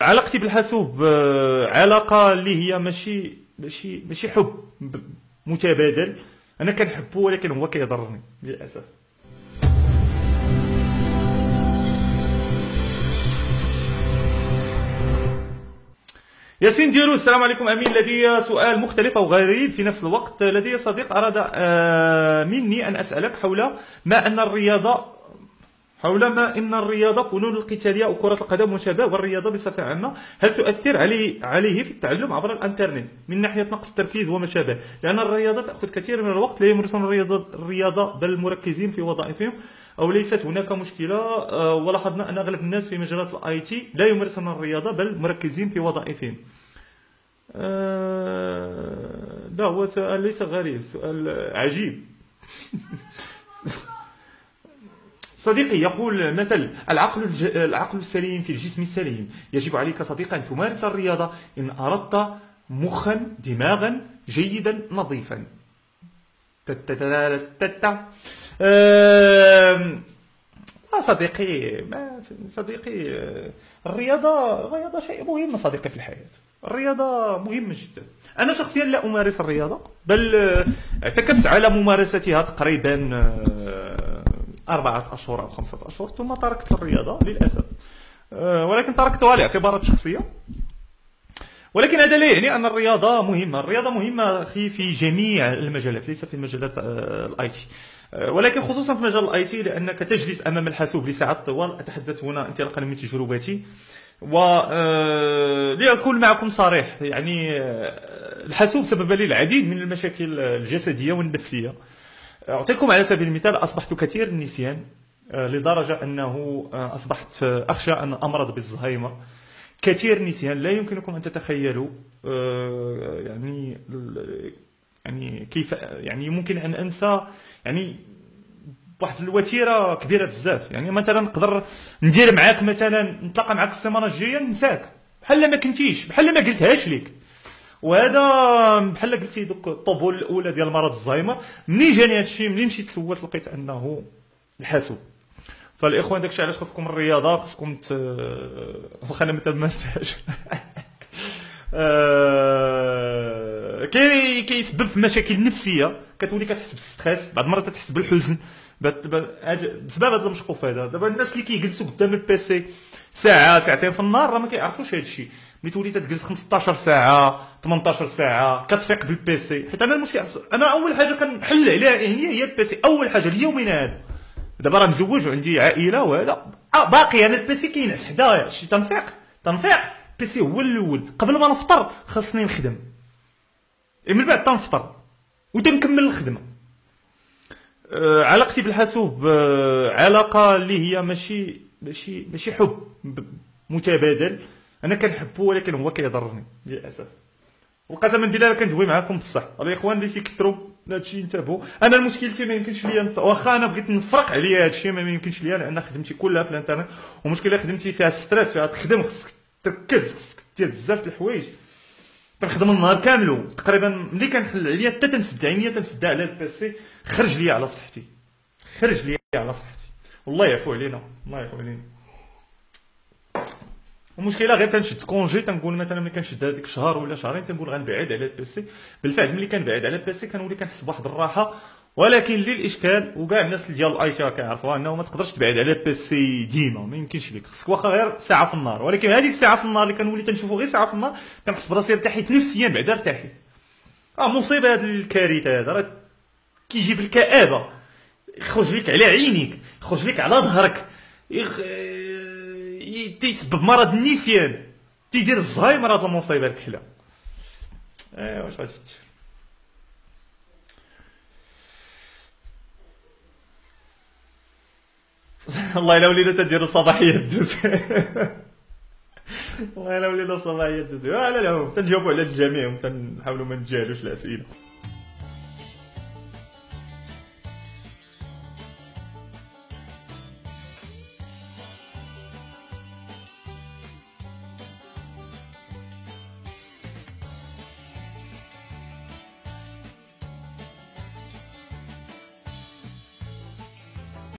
علاقتي بالحاسوب علاقه اللي هي ماشي حب متبادل. انا كنحبه ولكن هو كيضرني للاسف. ياسين ديالو السلام عليكم امين، لدي سؤال مختلف او غريب في نفس الوقت. لدي صديق اراد مني ان اسالك حول ما ان الرياضه فنون القتاليه وكره القدم وشباب والرياضه بصفه عامه هل تؤثر عليه في التعلم عبر الانترنت من ناحيه نقص التركيز وما شابه، لان الرياضه تاخذ كثير من الوقت لا يمارسون الرياضه بل مركزين في وظائفهم، او ليست هناك مشكله؟ ولاحظنا ان اغلب الناس في مجالات الاي تي لا يمارسون الرياضه بل مركزين في وظائفهم. لا، هو سؤال ليس غريب، سؤال عجيب. صديقي يقول مثل العقل السليم في الجسم السليم. يجب عليك صديقي أن تمارس الرياضة إن أردت مخا دماغا جيدا نظيفا. صديقي الرياضة شيء مهم صديقي في الحياة. الرياضة مهمة جدا. أنا شخصيا لا أمارس الرياضة، بل اعتكفت على ممارستها تقريبا 4 أشهر أو 5 أشهر ثم تركت الرياضة للأسف، ولكن تركتها لاعتبارات شخصية. ولكن هذا لا يعني أن الرياضة مهمة. الرياضة مهمة في جميع المجالات، ليس في مجالات الاي تي، ولكن خصوصا في مجال الاي تي لأنك تجلس أمام الحاسوب لساعات طوال. أتحدث هنا انطلاقا من تجربتي، ولأكون معكم صريح، يعني الحاسوب سبب لي العديد من المشاكل الجسدية والنفسية. أعطيكم على سبيل المثال، أصبحت كثير النسيان لدرجة أنه أصبحت أخشى أن أمرض بالزهايمر. كثير نسيان لا يمكنكم أن تتخيلوا. يعني كيف يعني ممكن أن أنسى يعني واحد الوتيره كبيره بزاف. يعني مثلا نقدر ندير معاك مثلا نتلاقى معاك السيمانه الجايه ننساك بحال ما كنتيش، بحال ما قلتهاش ليك. وهذا بحال قلتي دوك الطبول الاولى ديال مرض الزهايمر. منين جاني هذا الشيء؟ منين مشيت سولت لقيت انه الحاسوب. فالاخوان داكشي علاش خاصكم الرياضه، خاصكم واخا انا ما تمارسهاش. كيسبب في مشاكل نفسيه، كتولي كتحس بالستريس، بعض المرات تحس بالحزن بسبب هذا المشقوف هذا. دابا الناس اللي كيجلسوا قدام البيسي ساعه ساعتين في النهار راه ما كيعرفوش هذا الشيء. ملي تولي تجلس 15 ساعه 18 ساعه كتفيق بالبيسي. حيت انا المشكل، انا اول حاجه كنحل عليها هي البيسي. اول حاجه ليومنا هذا، دابا راه مزوج وعندي عائله وهذا باقي انا البيسي كينعس حدايا. شي تنفيق البيسي هو الاول. قبل ما نفطر خاصني نخدم، من بعد تنفطر وتنكمل الخدمه. علاقتي بالحاسوب علاقه اللي هي ماشي حب متبادل. انا كنحبه ولكن هو كيضرني للاسف. وقسما بالله كندوي معاكم بصح الاخوان اللي كيكثروا هادشي انتبهوا. انا مشكلتي ما يمكنش ليا واخا انا بغيت نفرق عليا هادشي ما يمكنش ليا، لان خدمتي كلها في الانترنت. ومشكله خدمتي فيها ستريس، فيها تخدم، خصك تركز، خصك دير بزاف د الحوايج. كنخدم النهار كامل تقريبا. ملي كنحل عليا حتى تنسد عينيا تنسد على البيسي. خرج ليا على صحتي، والله يعفو علينا، الله يعفو علينا. المشكله غير تنشد كونجي، تنقول مثلا ملي كنشد هذيك شهر ولا شهرين تنقول غنبعد على البيسي. بالفعل ملي كنبعد على البيسي كنولي كنحس بواحد الراحه. ولكن للاشكال، وكاع الناس ديال الاي تي كيعرفوها، انه ما تقدرش تبعد على البيسي ديما، ما يمكنش لك. خصك واخا غير ساعه في النهار. ولكن هذيك الساعه في النهار اللي كنولي تنشوفو غير ساعه في النهار كنحس براسي ارتحيت نفسيا. بعدا ارتحيت. مصيبه هذا الكارثه هذا، راه كيجيب الكآبه، يخرج لك على عينيك، يخرج لك على ظهرك، تيسبب مرض النسيان، تيدير الزهايمر. هاد المصيبه الكحله. واش غادي دير؟ والله الا ولينا تديروا صباحيه دوز. والله الا ولينا صباحيه دوز. لا تنجاوبوا على الجميع وتنحاولوا ما نتجاهلوش الاسئله.